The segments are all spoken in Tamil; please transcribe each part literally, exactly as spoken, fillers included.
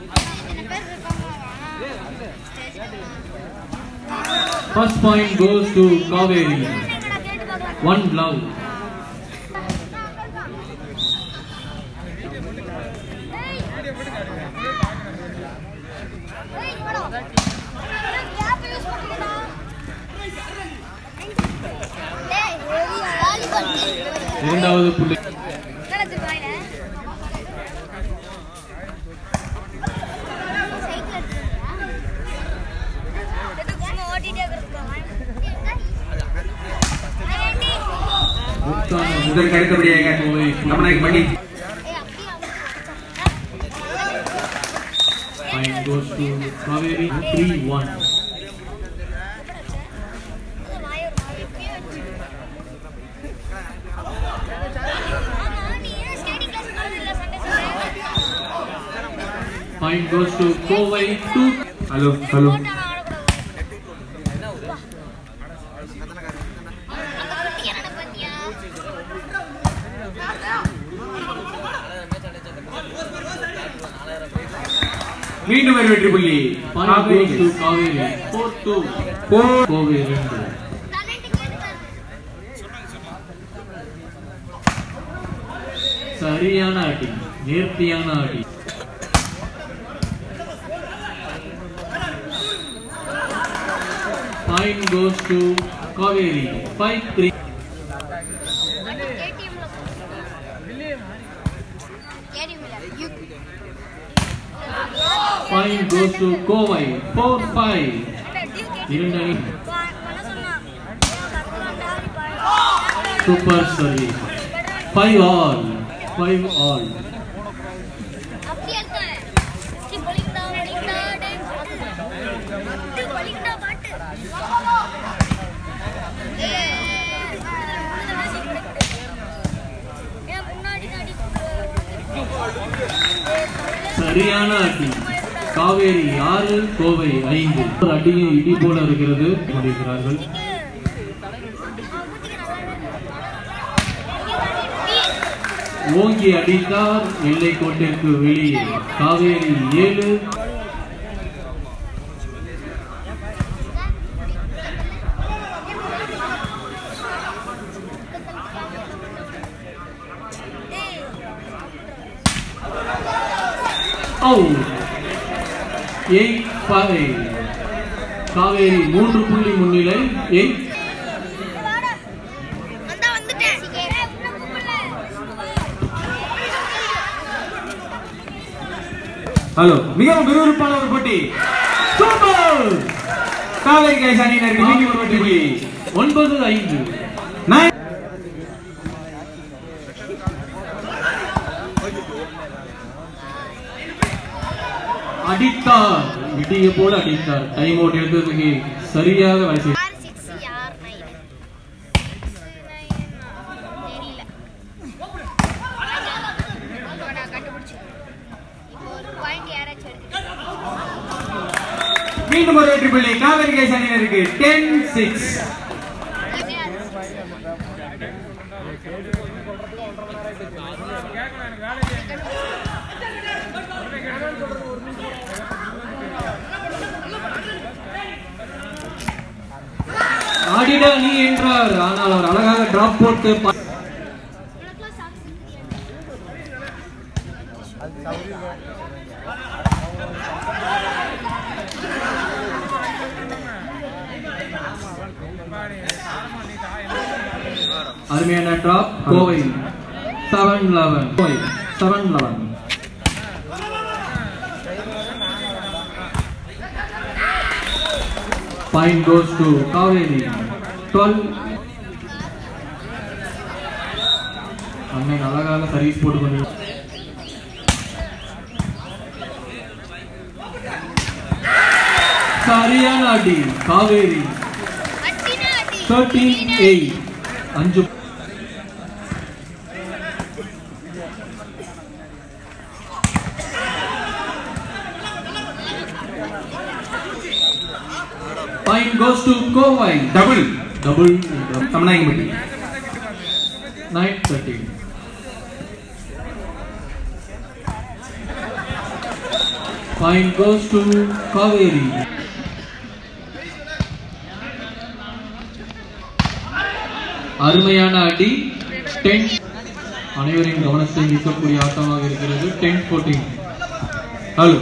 First point goes to Kaveri. One love. இரண்டாவது புள்ளி இதற்கு அடுத்தபடியாக கமனாக் மணி point goes to Kaveri. three one. Point goes to Kovai. two. Hello, hello. மீண்டும் ஒரு வெற்றி புள்ளி. Point goes to Kaveri. four two. Koveri. சரியான அடி, நேர்த்தியான அடி. Point goes to Kaveri. five three. Point goes to Kovai. four five. இரண்டு அணி. Super service. five all. five all. சரியான அடி. காவேரி ஆறு, கோவை ஐந்து. அடியும் இடி போல இருக்கிறது கொண்டிருக்கிறார்கள். ஓங்கி அடித்தார், எல்லை கோட்டிற்கு வெளியே. காவேரி ஏழு, எயிட் ஃபைவ். காவேரி மூன்று புள்ளி முன்னிலை. எயிட். ஹலோ, மிகவும் விறுவிறுப்பான ஒரு போட்டி. சூப்பர். காவேரி கைஸ் அணியினருக்கு மீண்டும் ஒரு வெற்றி புள்ளி. ஒன்பது ஐந்து. அடித்தார், இடிய போல அடித்தார். டைம் அவுட் எடுத்ததுக்கு சரியாக வேலை செய்தார். மீண்டும் ஒரு வெற்றி புள்ளி காவேரி கைஸ் அணியினருக்கு. Ten six. ஆடிடா நீ என்றார், ஆனால் அவர் அழகாக டிராப் போட்டு அருமையான drop. Kovai seven eleven. Kovai seven eleven. Point goes to Kaveri. twelve. அண்ணன் அழகாக சர்வீஸ் போட்டு கொண்டு சரியான அடி. Kaveri thirteen eight. அஞ்சு. Point goes to Kovai. Double. Double. கமனாக் money. nine thirteen. Point goes to Kaveri. அருமையான அடி. ten அனைவரின் கவனத்தை ஈர்க்கக்கூடிய ஆட்டமாக இருக்கிறது. ten fourteen. ஹலோ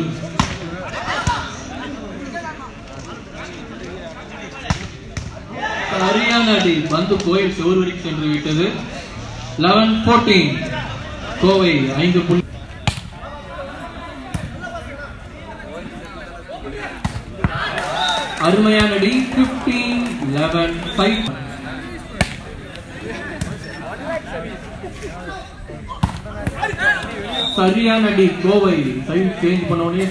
சரியான அடி. பந்து கோயில் சோர்வரிக்கு சென்று விட்டது. eleven fourteen. கோவை ஐந்து புள்ளி. அருமையான அடி. fifteen eleven five. சரியான அடி. கோவை சைடு சேஞ்ச் பண்ணோனே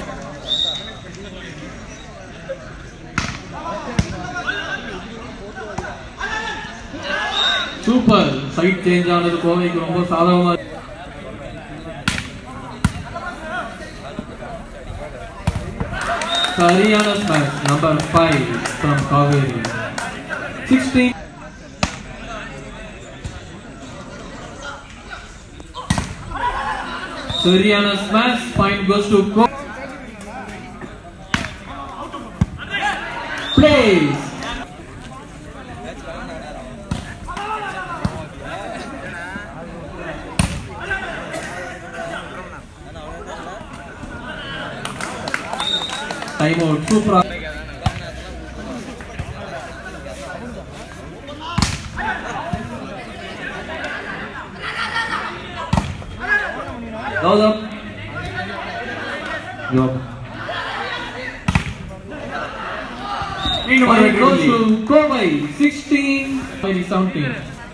சூப்பர். சைட் சேஞ்ச் ஆனது கோவைக்கு ரொம்ப சாதகமா. சரியான smash. Number five from Kaveri. sixteen. சரியான ஸ்மாஷ். பாயிண்ட் கோஸ் டு கோ. பிளேஸ். Time out. சூப்பரா. கௌதம் யோ Point goes to Kovai. sixteen seventeen.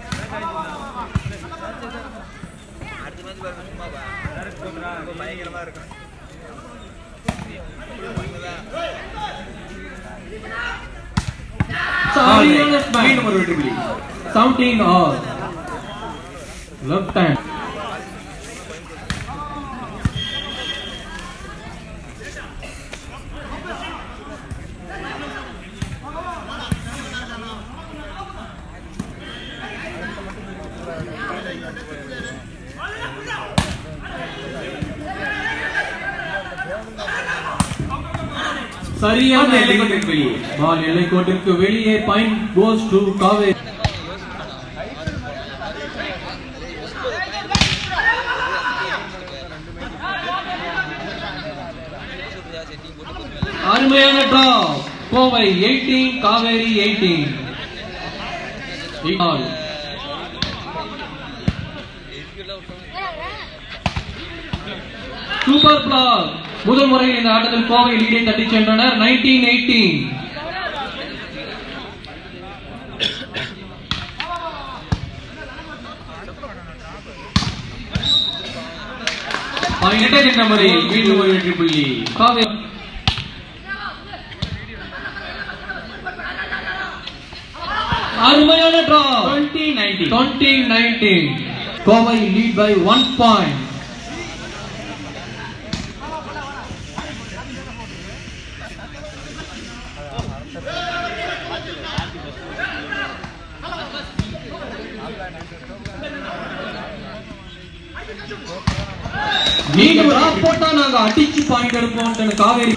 seventeen all. Left hand. சரியான எல்லைக்கோட்டிற்கு வெளியே. பால் எல்லைக்கோட்டிற்கு வெளியே. Point goes to Kaveri. அருமையான drop. Kovai eighteen Kaveri eighteen. Super block. முதல் முறையில் இந்த ஆட்டத்தில் கோவை லீடை தட்டி சென்றனர். nineteen eighteen. மீண்டும் ஒரு வெற்றி புள்ளி காவேரி. அருமையான drop. twenty nineteen. Kovai lead by one point. நீங்க டிராப் போட்டா நாங்க அடிச்சு பாயிண்ட் எடுப்போம். காவேரி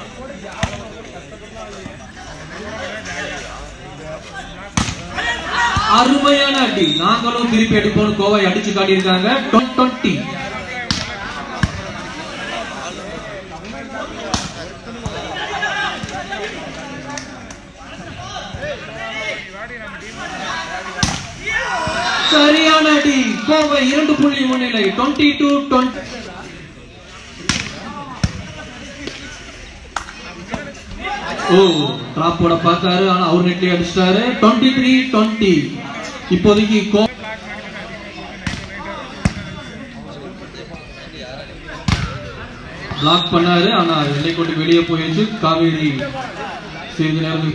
அருமையான அடி. நாங்களும் திருப்பி எடுப்போம். கோவை அடிச்சு காட்டியிருக்காங்க. twenty. சரியான அடி. கோவை இரண்டு புள்ளி முன்னிலை. twenty-two twenty. ஓ டிராப் போட பார்த்தாரு. ஆனா அவர் நெட்லயே அடிச்சிட்டாரு. twenty-three twenty. இப்போதைக்கு பிளாக் பண்ணாரு. ஆனா எல்லைக்கோட்டுக்கு வெளியே போயிடுச்சு. காவேரி சிறிது நேரம்.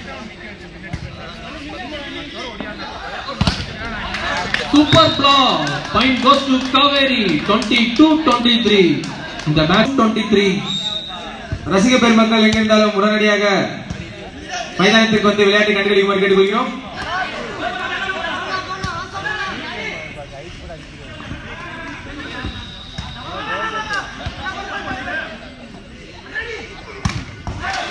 Super block. Point goes to Kaveri. twenty-two twenty-three. இந்த மேட்ச் twenty-three. ரசிக பெருமக்கள் எங்கிருந்தாலும் உடனடியாக மைதானத்திற்கு வந்து விளையாட்டை கண்டுகளிக்குமாறு கேட்டுக்கொள்கிறோம்.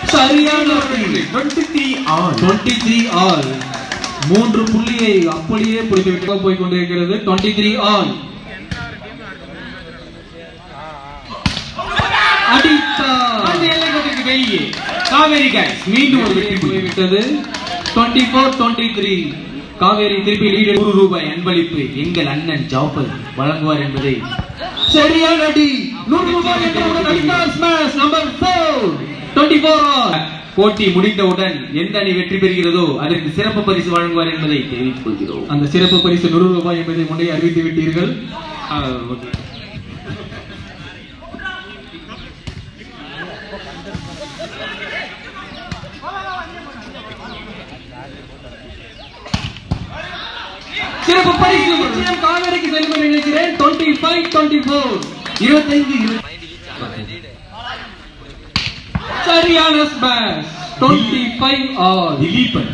சரியான இருபத்தி மூன்று ஆல் இருபத்தி மூன்று ஆல். மூன்று புள்ளியை அப்படியே பிடித்துவிட்டு போய் கொண்டிருக்கிறது. இருபத்தி மூன்று ஆல். அடித்தார். எல்லைக்கோட்டுக்கு வெளியே காவேரி கைஸ் மீண்டும் ஒரு வெற்றி போய்விட்டது. இருபத்தி நான்கு இருபத்தி மூன்று. காவேரி திருப்பி லீடு. நூறு ரூபாய் அன்பளிப்பு எங்கள் அண்ணன் ஜாஃபர் வழங்குவார் என்பதை சரியான அடி. நூறு ரூபாய் என்றவுடன் அடித்தார். ஸ்மாஷ் நம்பர் நான்கு. இருபத்தி நான்கு ஆல். போட்டி முடிந்தவுடன் எந்த அணி வெற்றி பெறுகிறதோ அதற்கு சிறப்பு பரிசு வழங்குவார் என்பதை தெரிவித்துக் கொள்கிறோம். அந்த சிறப்பு பரிசு நூறு ரூபாய் என்பதை முன்னே அறிவித்து விட்டீர்கள். சிறப்பு பரிசு நிச்சயம் காவேரிக்கு செல்லும் என்று நினைக்கிறேன். இருபத்தி ஐந்து இருபத்தி நான்கு. இருபத்தைந்து சரியான ஸ்மாஷ். இருபத்தி ஐந்து ஆல். திலீபன்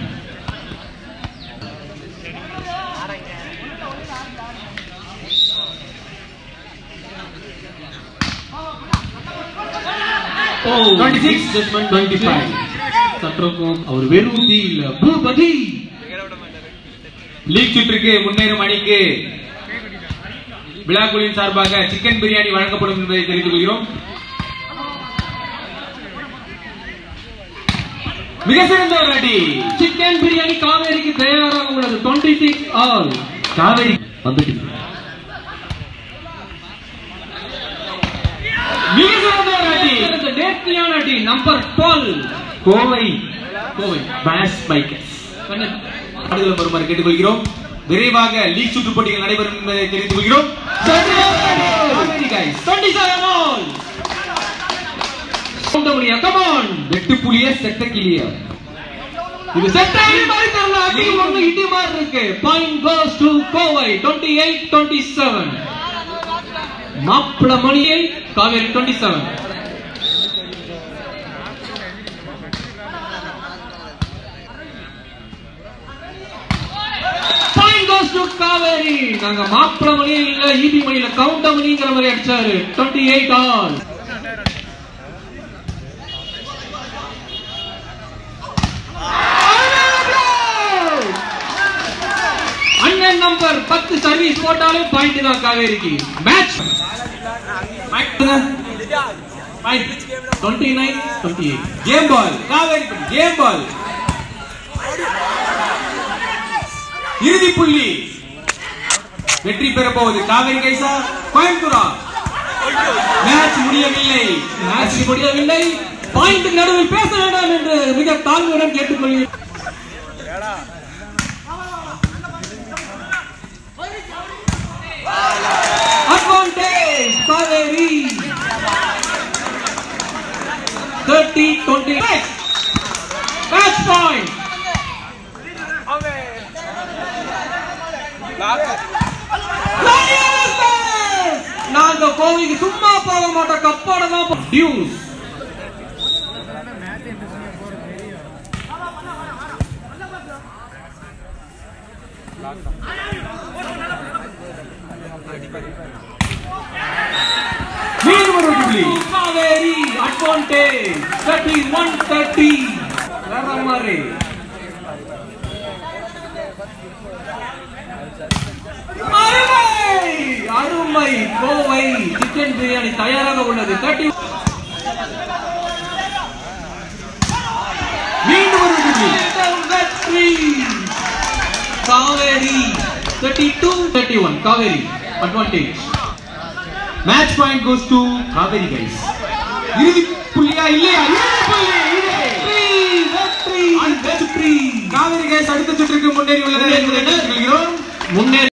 இருபத்தி ஆறு ஜட்மெண்ட். இருபத்தி ஐந்து சற்றக்கும் அவர் வெறும் தீ இல்ல பூபதி. லீக் சுற்றுக்கு முன்னேறும் அணிக்கு விழாக்குழுவின் சார்பாக சிக்கன் பிரியாணி வழங்கப்படும் என்பதை தெரிவித்துக் கொள்கிறோம். மிக சிறந்த ஒரு அடி. சிக்கன் பிரியாணி காவேரிக்கு தயாராக உள்ளது. இருபத்தி ஆறு ஆல். காவேரி வந்துட்டு மிக சிறந்த ஒரு அடி. நேர்த்தியான அடி. நம்பர் பன்னிரண்டு. கோவை கோவை பேஷ் பைக்கர்ஸ் ஆடுகளம் வருமாறு கேட்டுக்கொள்கிறோம். விரைவாக லீக் சுற்று போட்டிகள் நடைபெறும் என்பதை தெரிவித்துக் கொள்கிறோம். வெட்டு புலிய செட்ட கிளிய இது செட்டாகி மாதிரி தெரியல. அடி ஒண்ணு இடி மாதிரி இருக்கு. Point goes to Kovai. இருபத்தி எட்டு இருபத்தி ஏழு. மாப்பிள மணியை காவேரி இருபத்தி ஏழு. காவேரி நாங்க மாப்பிள மணியே இல்ல ஈபி மணியில கவுண்ட மணிங்கிற மாதிரி அடிச்சாரு. இருபத்தி எட்டு ஆல். அண்ணன் நம்பர் பத்து சர்வீஸ் போட்டாலே பாயிண்ட் தான் காவேரிக்கு. மேட்ச் இருபத்தி ஒன்பது இருபத்தி எட்டு. Game ball Kaveri game ball. இறுதி புள்ளி. வெற்றி பெறப்போவது காவேரி கைசா கோயம்புத்தூரா. மேட்ச் முடியவில்லை. மேட்ச் முடியவில்லை. பாயிண்ட் நடுவில் பேச வேண்டாம் என்று மிக தாழ்வுடன் கேட்டுக்கொள்கிறேன். அட்வான்டேஜ் காவேரி. முப்பது இருபத்தி மேட்ச் பாயிண்ட். நாங்க கோவிலுக்கு சும்மா போக மாட்டோம். கப்பாட தான் டியூஸ். காவேரி அட்வான்டேஜ் முப்பத்தி ஒன்று முப்பது. வேற மாதிரி அருமை. கோவை சிக்கன் பிரியாணி தயாராக உள்ளது. முப்பது மீண்டும் ஒரு வெற்றி. காவேரி முப்பத்தி இரண்டு முப்பத்தி ஒன்று. Kaveri advantage. Match point goes to Kaveri guys. இறுதி புள்ளியா இல்லையா? வெற்றி. காவேரி கைஸ் அடுத்த சுற்றுக்கு முன்னேறி உள்ளது என்பதை தெரிவித்துக் கொள்கிறோம். முன்னேறி